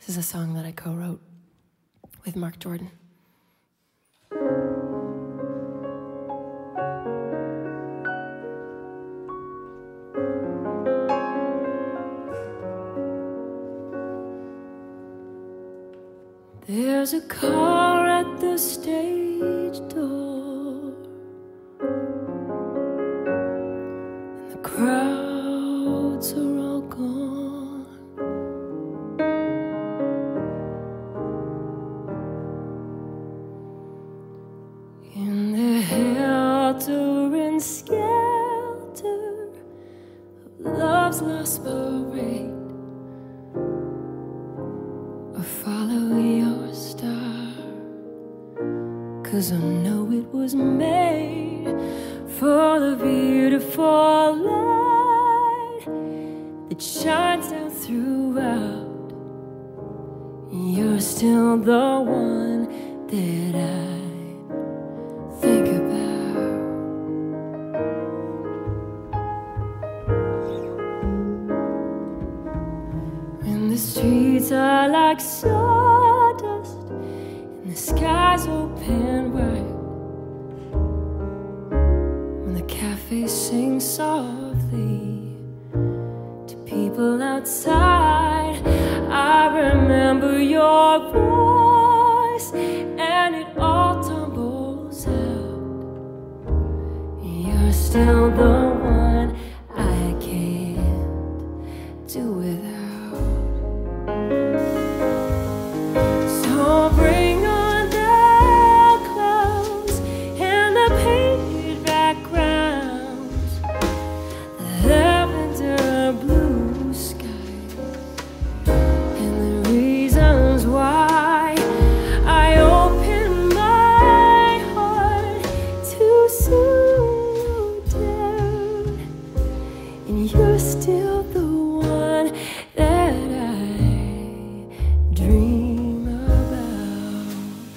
This is a song that I co-wrote with Mark Jordan. There's a car at the stage door, and the crowds are all gone. In the helter and skelter of love's lost parade, or follow your star, 'cause I know it was made for the beautiful light that shines down throughout. You're still the one that I think about. When the streets are like sawdust and the sky's open wide, when the cafes sing softly to people outside, I remember your voice and it all tumbles out. You're still the one I can't do without. So bring on the clouds and the painted backgrounds, the lavender blue sky, and the reasons why I open my heart to slow down. And you're still the one that I dream about.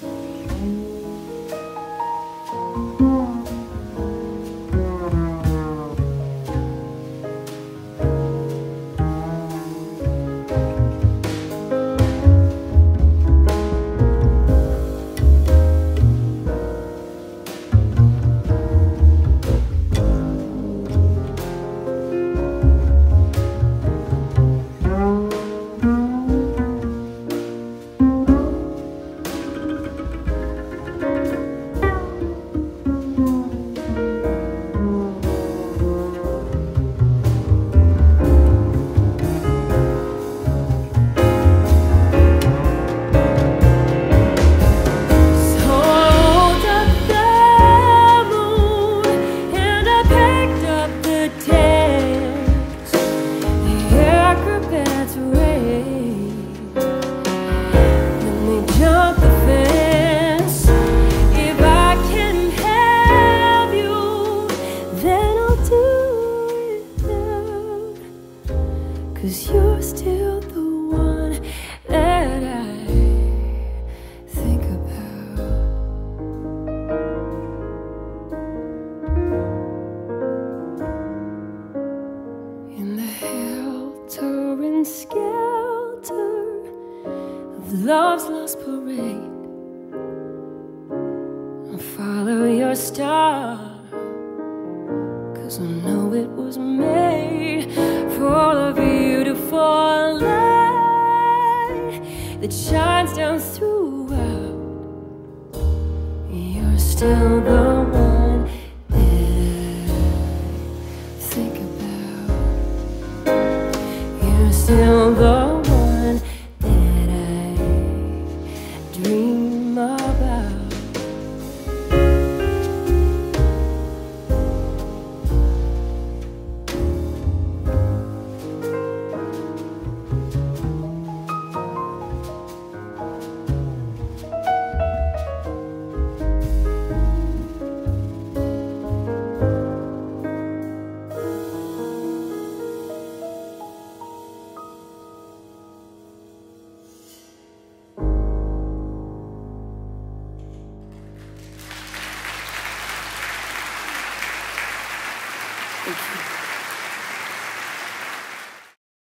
Cause you're still the one that I think about. In the helter and skelter of love's lost parade, I'll follow your star, 'cause I know it was made for the beautiful light that shines down throughout. You're still the one that I think about. You're still the one